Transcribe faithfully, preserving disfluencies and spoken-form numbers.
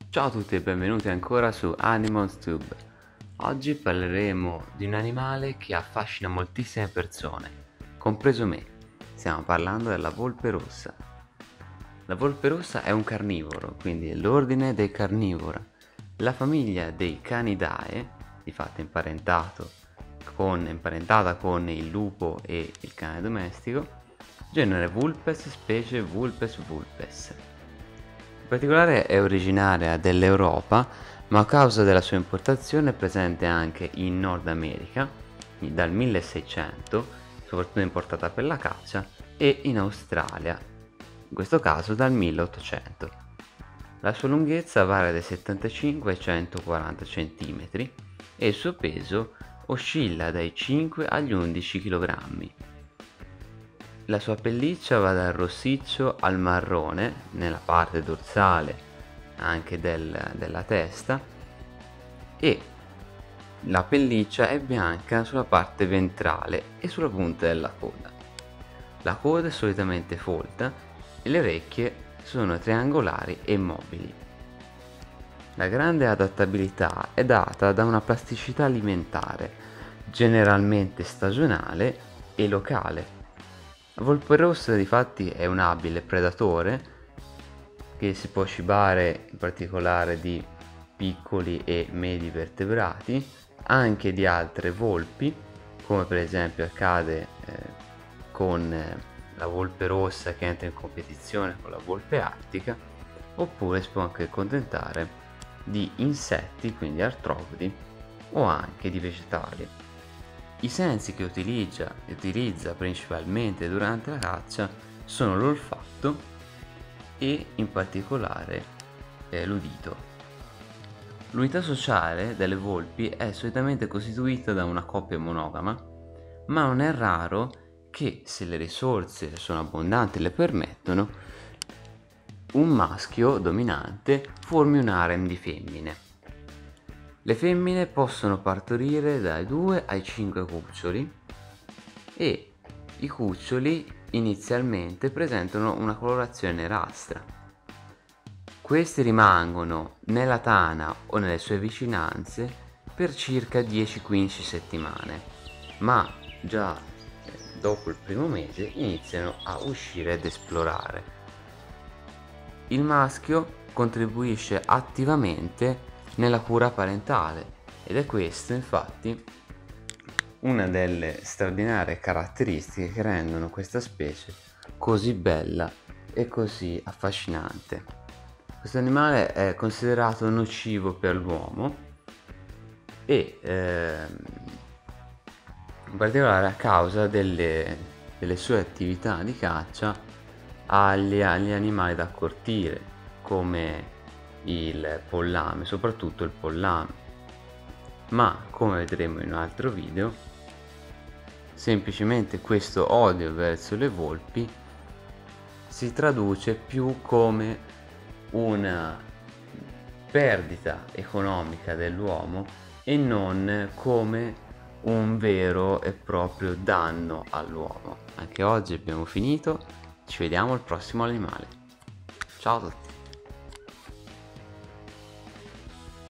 Ciao a tutti e benvenuti ancora su AnimalsTube. Oggi parleremo di un animale che affascina moltissime persone, compreso me. Stiamo parlando della volpe rossa. La volpe rossa è un carnivoro, quindi è l'ordine dei carnivora. La famiglia dei Canidae, di fatto imparentato con, imparentata con il lupo e il cane domestico, genere Vulpes, specie Vulpes vulpes. In particolare è originaria dell'Europa, ma a causa della sua importazione è presente anche in Nord America dal milleseicento, soprattutto importata per la caccia, e in Australia, in questo caso dal milleottocento. La sua lunghezza varia dai settantacinque ai centoquaranta centimetri e il suo peso oscilla dai cinque agli undici chilogrammi. La sua pelliccia va dal rossiccio al marrone nella parte dorsale anche del, della testa, e la pelliccia è bianca sulla parte ventrale e sulla punta della coda. La coda è solitamente folta e le orecchie sono triangolari e mobili. La grande adattabilità è data da una plasticità alimentare, generalmente stagionale e locale. La volpe rossa difatti è un abile predatore che si può cibare in particolare di piccoli e medi vertebrati, anche di altre volpi, come per esempio accade eh, con eh, la volpe rossa che entra in competizione con la volpe artica, oppure si può anche accontentare di insetti, quindi artropodi, o anche di vegetali. I sensi che utilizza, utilizza principalmente durante la caccia sono l'olfatto e in particolare eh, l'udito. L'unità sociale delle volpi è solitamente costituita da una coppia monogama, ma non è raro che, se le risorse sono abbondanti e le permettono, un maschio dominante formi un harem di femmine. Le femmine possono partorire dai due ai cinque cuccioli e i cuccioli inizialmente presentano una colorazione nerastra. Questi rimangono nella tana o nelle sue vicinanze per circa dieci quindici settimane, ma già dopo il primo mese iniziano a uscire ed esplorare. Il maschio contribuisce attivamente nella cura parentale ed è questo infatti una delle straordinarie caratteristiche che rendono questa specie così bella e così affascinante. Questo animale è considerato nocivo per l'uomo e ehm, in particolare a causa delle, delle sue attività di caccia agli, agli animali da cortile, come il pollame, soprattutto il pollame. Ma come vedremo in un altro video, semplicemente questo odio verso le volpi si traduce più come una perdita economica dell'uomo e non come un vero e proprio danno all'uomo. Anche oggi abbiamo finito, ci vediamo al prossimo animale. Ciao a tutti.